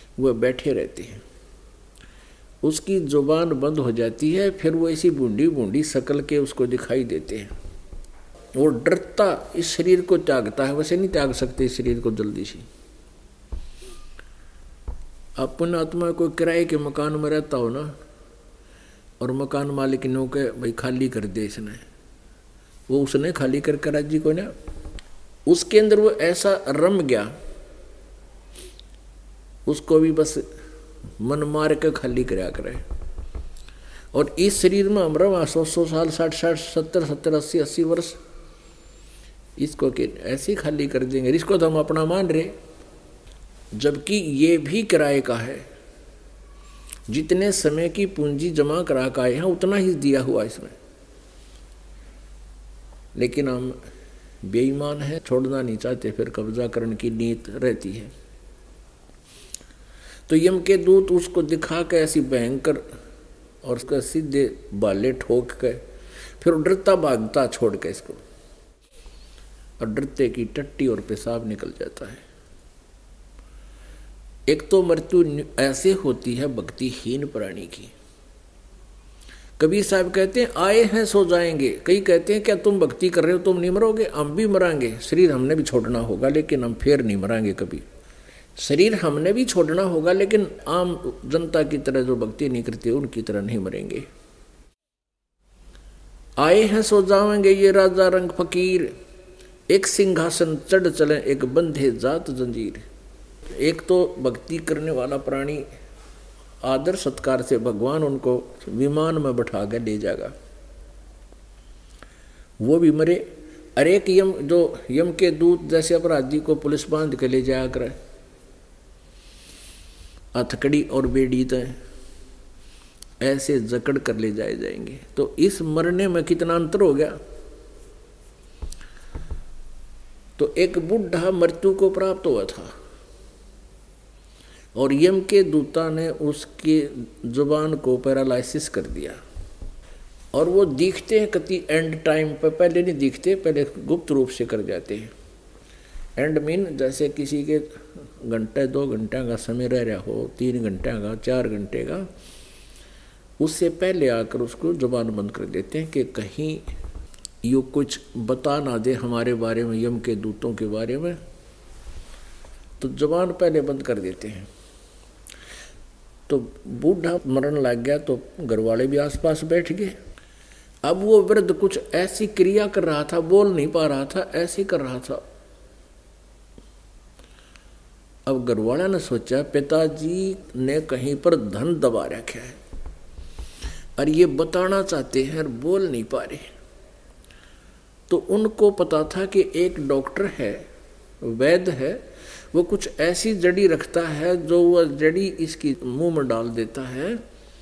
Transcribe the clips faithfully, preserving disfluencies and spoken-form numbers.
वह बैठे रहते हैं। उसकी जुबान बंद हो जाती है, फिर वो ऐसी बूंदी बूंदी शकल के उसको दिखाई देते हैं। वो डरता इस शरीर को त्यागता है, वैसे नहीं त्याग सकते इस शरीर को जल्दी से। अपन आत्मा कोई किराए के मकान में रहता हो ना, और मकान मालिक ने के भाई खाली कर दे इसने, वो उसने खाली करके राजी को ना, उसके अंदर वो ऐसा रम गया, उसको भी बस मन मार के खाली कराया करे। और इस शरीर में हम रहा सौ सौ साल, साठ साठ सत्तर सत्तर अस्सी अस्सी वर्ष, इसको के ऐसे खाली कर देंगे, इसको तो हम अपना मान रहे, जबकि ये भी किराए का है। जितने समय की पूंजी जमा करा का आए हैं उतना ही दिया हुआ इसमें, लेकिन हम बेईमान हैं, छोड़ना नहीं चाहते, फिर कब्जा करने की नीयत रहती है। तो यम के दूत उसको दिखा के ऐसी भयंकर और उसका सीधे बाले ठोक के फिर डरता भागता छोड़ के इसको, और डरते की टट्टी और पेशाब निकल जाता है। एक तो मृत्यु ऐसे होती है भक्तिहीन प्राणी की। कबीर साहब कहते हैं आए हैं सो जाएंगे। कई कहते हैं क्या तुम भक्ति कर रहे हो तुम नहीं मरोगे? हम भी मरांगे, शरीर हमने भी छोड़ना होगा, लेकिन हम फिर नहीं मरांगे कभी। शरीर हमने भी छोड़ना होगा, लेकिन आम जनता की तरह जो भक्ति नहीं करती उनकी तरह नहीं मरेंगे। आए हैं सो जाएंगे ये राजा रंग फकीर, एक सिंहासन चढ़ चले एक बंधे जात जंजीर। एक तो भक्ति करने वाला प्राणी आदर सत्कार से भगवान उनको विमान में बैठा के ले जाएगा, वो भी मरे। अरे एक यम जो यम के दूत जैसे अपराधी को पुलिस बांध के ले जाया करे, हथकड़ी और बेड़ी तय ऐसे जकड़ कर ले जाए जाएंगे। तो इस मरने में कितना अंतर हो गया। तो एक बुढ़ा मृत्यु को प्राप्त हुआ था और यम के दूता ने उसकी जुबान को पैरालाइसिस कर दिया, और वो दिखते हैं कति एंड टाइम पर, पहले नहीं दिखते, पहले गुप्त रूप से कर जाते हैं। एंड मीन जैसे किसी के घंटे दो घंटे का समय रह रहा हो, तीन घंटे का, चार घंटे का, उससे पहले आकर उसको जुबान बंद कर देते हैं कि कहीं यू कुछ बता ना दे हमारे बारे में, यम के दूतों के बारे में, तो जुबान पहले बंद कर देते हैं। तो बूढ़ा मरण लग गया तो घर वाले भी आसपास बैठ गए। अब वो वृद्ध कुछ ऐसी क्रिया कर रहा था, बोल नहीं पा रहा था, ऐसी कर रहा था। अब घर वाला ने सोचा पिताजी ने कहीं पर धन दबा रखा है और ये बताना चाहते हैं और बोल नहीं पा रहे। तो उनको पता था कि एक डॉक्टर है, वैद्य है, वो कुछ ऐसी जड़ी रखता है जो वह जड़ी इसकी मुंह में डाल देता है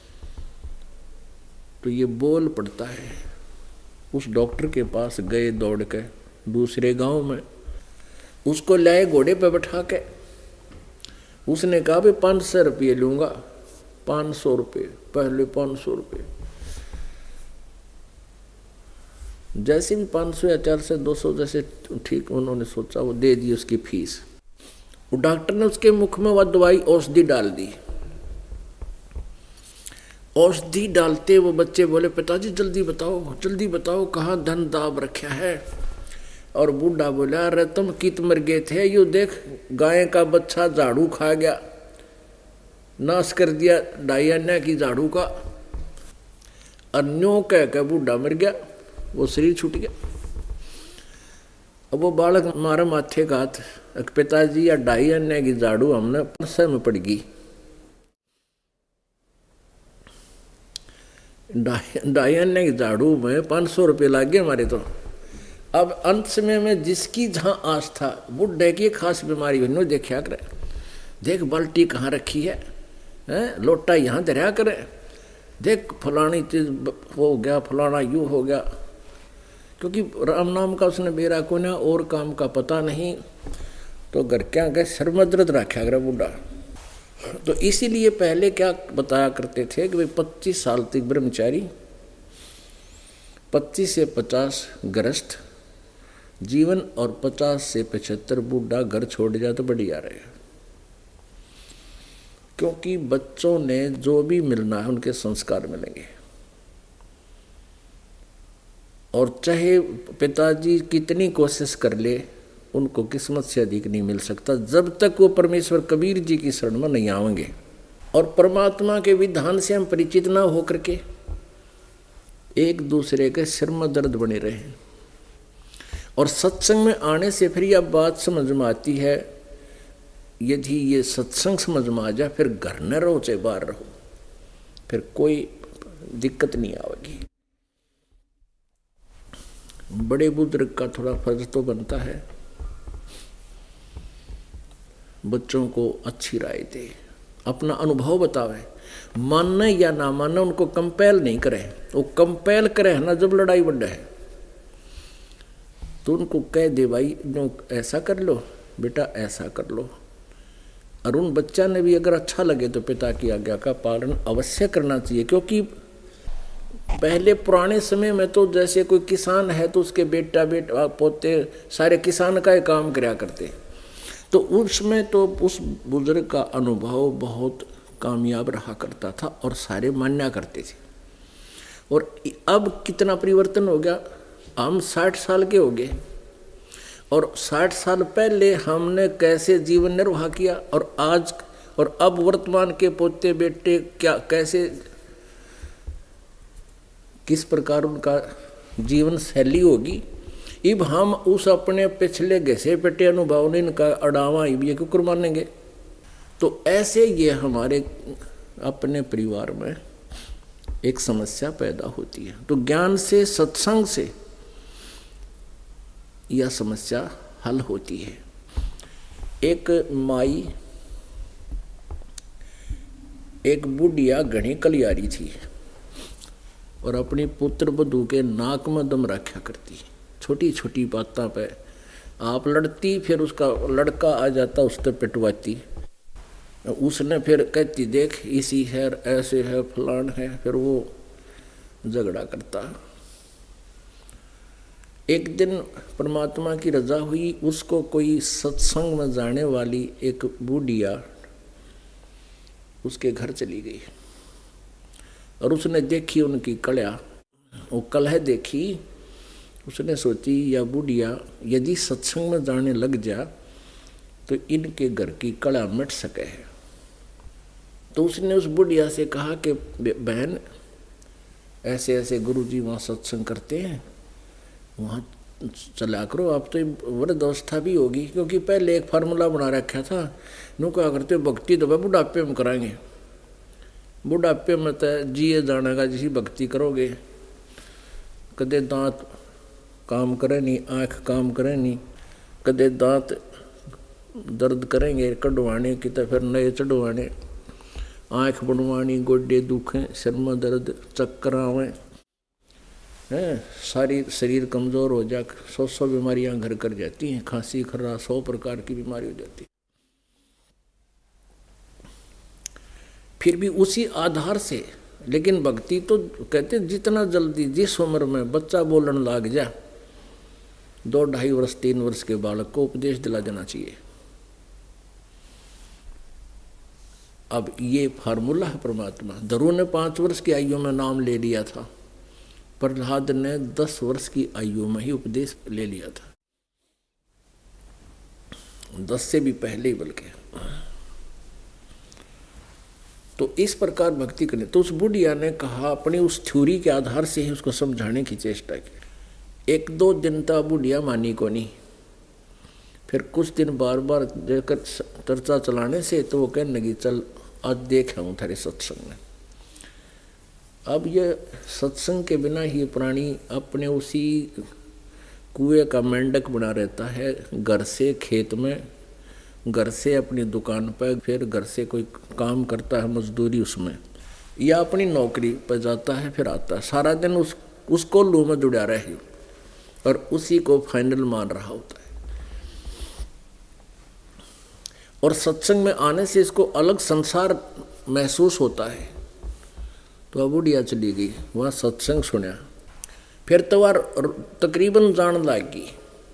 तो ये बोल पड़ता है। उस डॉक्टर के पास गए दौड़ के दूसरे गांव में, उसको लाए घोड़े पे बैठा के। उसने कहा भाई पाँच सौ रुपये लूंगा, पाँच सौ रुपये पहले, पाँच सौ रुपये जैसे भी पाँच सौ या चार सौ दो सौ जैसे ठीक उन्होंने सोचा, वो दे दी उसकी फीस। वो डॉक्टर ने उसके मुख में वह दवाई औषधि डाल दी। औषधि डालते वो बच्चे बोले पिताजी जल्दी बताओ जल्दी बताओ कहाँ धन दाब रखा है। और बूढ़ा बोला अरे तुम कित मर गए थे, यू देख गाय का बच्चा झाड़ू खा गया, नाश कर दिया ढाई अन्या की झाड़ू का। अन्यों कह के बूढ़ा मर गया, वो शरीर छूट गया। अब वो बालक मारे माथे का हाथ, पिताजी या ढाई अन्य की झाड़ू हमने परसे में पड़ गई, ढाई अन्य की झाड़ू में पाँच सौ रुपये लाग गए हमारे। तो अब अंत समय में जिसकी जहाँ आस था, बुढ़े की खास बीमारी हुई, देखा करे, देख बाल्टी कहाँ रखी है, हैं लोटा यहाँ दरिया करे, देख फलानी चीज वो हो गया, फलाना यू हो गया। क्योंकि राम नाम का उसने बेरा को ना और काम का पता नहीं, तो घर क्या गए शर्मद्रद रखा गया बूढ़ा। तो इसीलिए पहले क्या बताया करते थे कि भाई पच्चीस साल तक ब्रह्मचारी, पच्चीस से पचास गृहस्थ जीवन और पचास से पचहत्तर बूढ़ा घर छोड़ जाए तो बढ़िया रहेगा। क्योंकि बच्चों ने जो भी मिलना है उनके संस्कार मिलेंगे। और चाहे पिताजी कितनी कोशिश कर ले, उनको किस्मत से अधिक नहीं मिल सकता जब तक वो परमेश्वर कबीर जी की शरण में नहीं आएंगे। और परमात्मा के विधान से हम परिचित ना होकर के एक दूसरे के सिर में दर्द बने रहे। और सत्संग में आने से फिर यह बात समझ में आती है, यदि ये सत्संग समझ में आ जाए फिर घर न रहो चाहे बाहर रहो, फिर कोई दिक्कत नहीं आएगी। बड़े बुजुर्ग का थोड़ा फर्ज तो बनता है बच्चों को अच्छी राय दे, अपना अनुभव बतावे, मानना या ना मानना उनको कंपेल नहीं करे। वो कंपेल करे ना जब लड़ाई बढ़े है तो उनको कह दे भाई जो ऐसा कर लो बेटा, ऐसा कर लो। और उन बच्चा ने भी अगर अच्छा लगे तो पिता की आज्ञा का पालन अवश्य करना चाहिए। क्योंकि पहले पुराने समय में तो जैसे कोई किसान है तो उसके बेटा बेटा पोते सारे किसान का ही काम किया करते, तो उसमें तो उस बुजुर्ग का अनुभव बहुत कामयाब रहा करता था और सारे मान्या करते थे। और अब कितना परिवर्तन हो गया, हम साठ साल के हो गए और साठ साल पहले हमने कैसे जीवन निर्वाह किया और आज और अब वर्तमान के पोते बेटे क्या कैसे किस प्रकार उनका जीवन शैली होगी। अब हम उस अपने पिछले घसे पेटे अनुभव ने इनका अड़ावा ये क्यों मानेंगे। तो ऐसे ये हमारे अपने परिवार में एक समस्या पैदा होती है। तो ज्ञान से सत्संग से यह समस्या हल होती है। एक माई एक बुढ़िया घनी कलियारी थी और अपनी पुत्र बधू के नाक में दम रखा करती, छोटी छोटी बातों पे आप लड़ती, फिर उसका लड़का आ जाता उस पर पिटवाती, उसने फिर कहती देख इसी है ऐसे है फलान है, फिर वो झगड़ा करता। एक दिन परमात्मा की रजा हुई, उसको कोई सत्संग में जाने वाली एक बूढ़िया उसके घर चली गई और उसने देखी उनकी कलह, वो कलह देखी, उसने सोची या बूढ़िया यदि सत्संग में जाने लग जा तो इनके घर की कलह मिट सके है। तो उसने उस बुढ़िया से कहा कि बहन ऐसे ऐसे गुरुजी वहाँ सत्संग करते हैं, वहाँ चला करो। आप तो वृद्धावस्था भी होगी, क्योंकि पहले एक फार्मूला बना रखा था, नो क्या करते हो भक्ति तो वह बुढ़ापे में कराएंगे, बुढ़ापे में तो जिए जाने का जिसी भक्ति करोगे, कदे दांत काम करे नहीं, आँख काम करे नहीं, कदे दांत दर्द करेंगे कढ़वाने की तो फिर नए चढ़वाने, आँख बनवानी, गोडे दुखें, सिर में दर्द, चक्कर आवे हैं, सारी शरीर कमज़ोर हो जा, सौ सौ बीमारियां घर कर जाती हैं, खांसी खर्रा सौ प्रकार की बीमारी हो जाती। फिर भी उसी आधार से, लेकिन भक्ति तो कहते जितना जल्दी जिस उम्र में बच्चा बोलने लग जा, दो ढाई वर्ष तीन वर्ष के बालक को उपदेश दिला देना चाहिए। अब ये फार्मूला है परमात्मा। ध्रुव ने पाँच वर्ष की आयु में नाम ले लिया था, प्रहलाद ने दस वर्ष की आयु में ही उपदेश ले लिया था, दस से भी पहले ही बल्कि। तो इस प्रकार भक्ति करने, तो उस बुढ़िया ने कहा, अपनी उस थ्योरी के आधार से ही उसको समझाने की चेष्टा की। एक दो दिन तक बुढ़िया मानी को नहीं, फिर कुछ दिन बार बार देकर चर्चा चलाने से तो वो कहने लगी चल आज देख हूँ थारे सत्संग में। अब ये सत्संग के बिना ही प्राणी अपने उसी कुएं का मेंढक बना रहता है, घर से खेत में, घर से अपनी दुकान पर, फिर घर से कोई काम करता है मजदूरी उसमें, या अपनी नौकरी पर जाता है फिर आता है, सारा दिन उस उसको लू में जुड़ा रहे और उसी को फाइनल मान रहा होता है। और सत्संग में आने से इसको अलग संसार महसूस होता है। तो अब बुढ़िया चली गई, वहाँ सत्संग सुना, फिर तो वार तकरीबन जान लागी,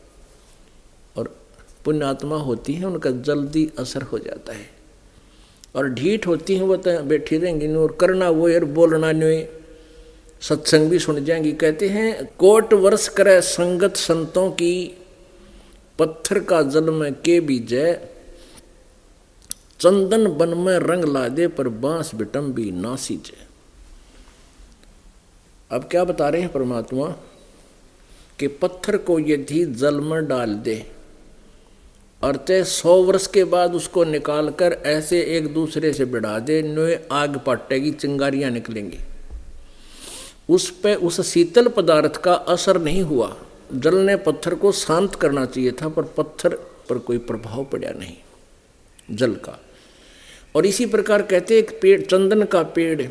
और पुण्यात्मा होती है उनका जल्दी असर हो जाता है। और ढीठ होती हैं वो तो बैठी रहेंगी नहीं, और करना वो यार बोलना नहीं, सत्संग भी सुन जाएंगी। कहते हैं कोट वर्ष करे संगत संतों की, पत्थर का जल में के बीजे, चंदन बन में रंग ला दे पर बांस बिटम भी ना सींचे। अब क्या बता रहे हैं परमात्मा कि पत्थर को यदि जल में डाल दे और ते सौ वर्ष के बाद उसको निकालकर ऐसे एक दूसरे से बढ़ा दे, नुए आग पाटेगी, चिंगारियां निकलेंगी, उस पे उस शीतल पदार्थ का असर नहीं हुआ। जल ने पत्थर को शांत करना चाहिए था, पर पत्थर पर कोई प्रभाव पड़ा नहीं जल का। और इसी प्रकार कहते एक पेड़, चंदन का पेड़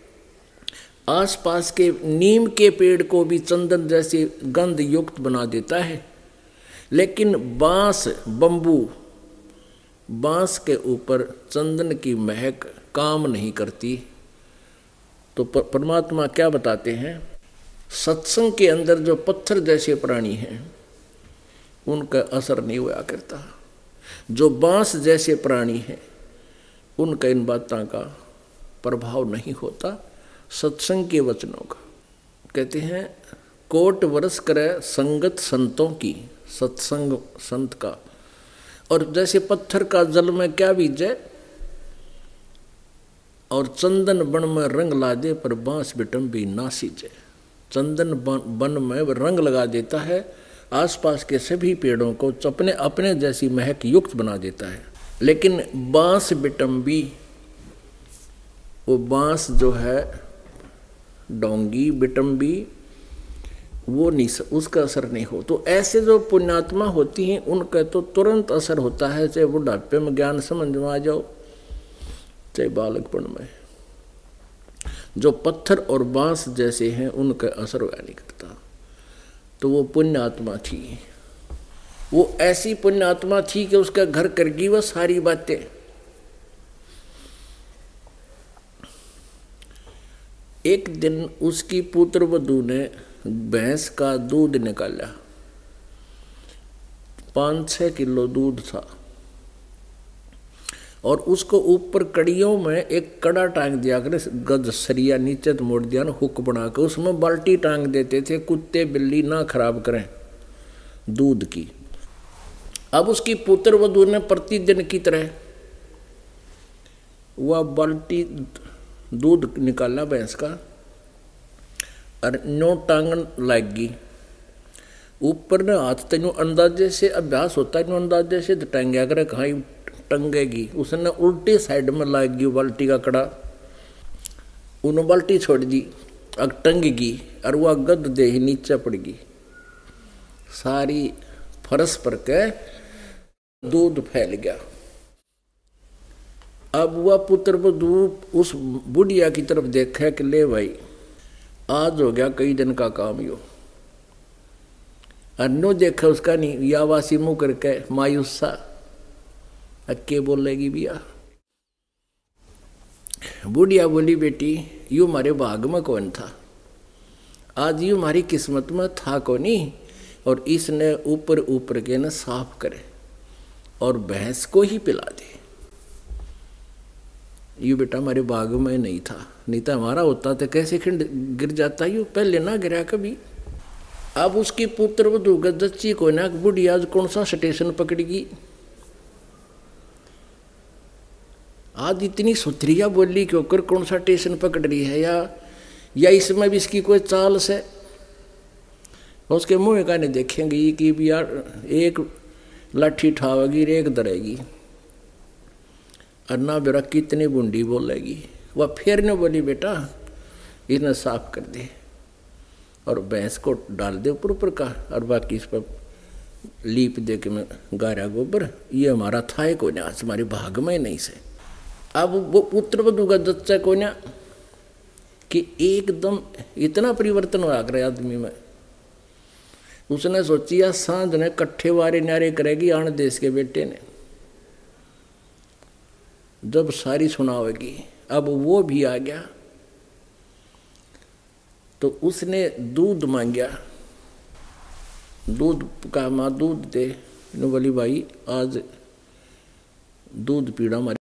आसपास के नीम के पेड़ को भी चंदन जैसे गंध युक्त बना देता है, लेकिन बांस बंबू बांस के ऊपर चंदन की महक काम नहीं करती। तो परमात्मा क्या बताते हैं, सत्संग के अंदर जो पत्थर जैसे प्राणी हैं उनका असर नहीं हुआ करता, जो बांस जैसे प्राणी हैं उनका इन बातों का प्रभाव नहीं होता सत्संग के वचनों का। कहते हैं कोट वर्ष करे संगत संतों की, सत्संग संत का। और जैसे पत्थर का जल में क्या बीजे, और चंदन बन में रंग ला दे पर बांस बिटम भी ना सींचे। चंदन बन में रंग लगा देता है, आसपास के सभी पेड़ों को अपने अपने जैसी महक युक्त बना देता है, लेकिन बांस बिटम भी, वो बांस जो है डोंगी बिटम्बी, वो नहीं, उसका असर नहीं हो। तो ऐसे जो पुण्यात्मा होती हैं उनका तो तुरंत असर होता है, चाहे बुढ़ापे में ज्ञान समझ में आ जाओ, चाहे बालकपन में। जो पत्थर और बांस जैसे हैं उनका असर वह नहीं करता। तो वो पुण्यात्मा थी, वो ऐसी पुण्यात्मा थी कि उसका घर करगी वह सारी बातें। एक दिन उसकी पुत्र वधू ने भैंस का दूध निकाला, पाँच छः किलो दूध था, और उसको ऊपर कड़ियों में एक कड़ा टांग दिया करे, गज सरिया नीचे तो मोड़ दिया ना, हुक बना के उसमें बाल्टी टांग देते थे, कुत्ते बिल्ली ना खराब करें दूध की। अब उसकी पुत्र वधू ने प्रतिदिन की तरह वह बाल्टी दूध निकाला भैंस का, और नो टांगन लागी ऊपर ने हाथ, तेनों अंदाजे से अभ्यास होता है, अंदाजे से तो टांग्या करे, कहाँ टंगेगी। उसने उल्टी साइड में लागी बाल्टी का कड़ा, उन्होंने बाल्टी छोड़ दी, अग टंगेगी, और वह गद दे ही नीचे पड़गी, सारी फरस पर के दूध फैल गया। अब वह पुत्र वधू उस बुढ़िया की तरफ देखा कि ले भाई आज हो गया कई दिन का काम यो, अन्नो देखा उसका नहीं, या वासी मुंह करके मायूस सा अक्के बोलेगी बिया। बुढ़िया बोली बेटी यू हमारे भाग में कौन था, आज यू हमारी किस्मत में था को नहीं, और इसने ऊपर ऊपर के न साफ करे और भैंस को ही पिला दे। यू बेटा हमारे भाग में नहीं था, नहीं तो हमारा होता तो कैसे खिंड गिर जाता, यू पहले ना गिरा कभी। अब उसकी पुत्र वधू गज्जी को ना बुढ़िया आज कौन सा स्टेशन पकड़ेगी, आज इतनी सुथरिया बोली कि होकर कौन सा स्टेशन पकड़ रही है, या या इसमें भी इसकी कोई चाल से। उसके मुंह का नहीं देखेंगे कि भी यार एक लाठी ठावेगी एक दरेगी, और ना बेरा कितनी बूंदी बोलेगी। वह फिर ने बोली बेटा इन्हें साफ कर दे और भैंस को डाल दे ऊपर ऊपर का, और बाकी इस पर लीप दे के मैं गारा गोबर, ये हमारा था ही को ना, हमारे भाग में नहीं से। अब वो पुत्र वधू का जच्चा को ना कि एकदम इतना परिवर्तन हो गया आदमी में। उसने सोची या सांझ ने कट्ठे वारे न्यारे करेगी आन देश के बेटे ने, जब सारी सुनावेगी। अब वो भी आ गया तो उसने दूध मांगया, दूध का माँ दूध दे, बोली भाई आज दूध पीड़ा हमारे